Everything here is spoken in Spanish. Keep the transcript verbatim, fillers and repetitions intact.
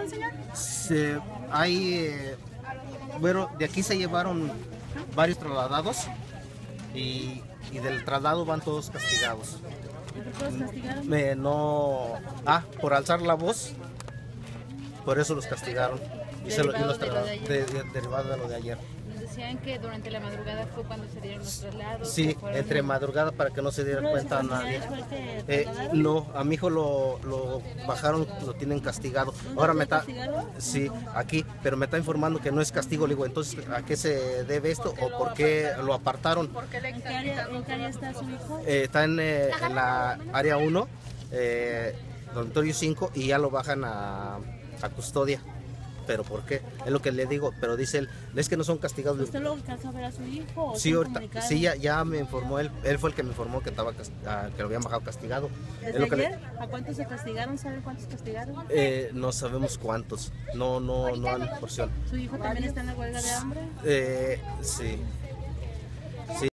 castigaron, señor? Se, hay, eh, bueno, de aquí se llevaron varios trasladados y, y del traslado van todos castigados. ¿Todos castigaron? Me, no, ah, por alzar la voz, por eso los castigaron. Y se lo, y los Derivado de lo de trasladaron, de- de- derivado de lo de ayer. Nos decían que durante la madrugada fue cuando se dieron los traslados. Sí, que fueron- entre madrugada para que no se diera cuenta a nadie. Eh, no, a mi hijo lo, lo bajaron, lo tienen castigado. Ahora me está, sí, aquí, pero me está informando que no es castigo. Le digo, entonces, ¿a qué se debe esto o por qué lo apartaron? ¿En qué área, en qué área está su hijo? Eh, está en, eh, en la área uno, eh, dormitorio cinco, y ya lo bajan a, a custodia. ¿Pero por qué? Es lo que le digo, pero dice él, es que no son castigados. ¿Usted lo alcanzó a ver a su hijo? ¿O Sí, se han ahorita, comunicado? sí ya, ya me informó él, él fue el que me informó que estaba cas- ah, que lo habían bajado castigado. Es ¿Desde lo que le- ayer? ¿A cuántos se castigaron? ¿Saben cuántos castigaron? eh, no sabemos cuántos, no, no, no hay porción. ¿Su hijo también está en la huelga de hambre? Eh, sí.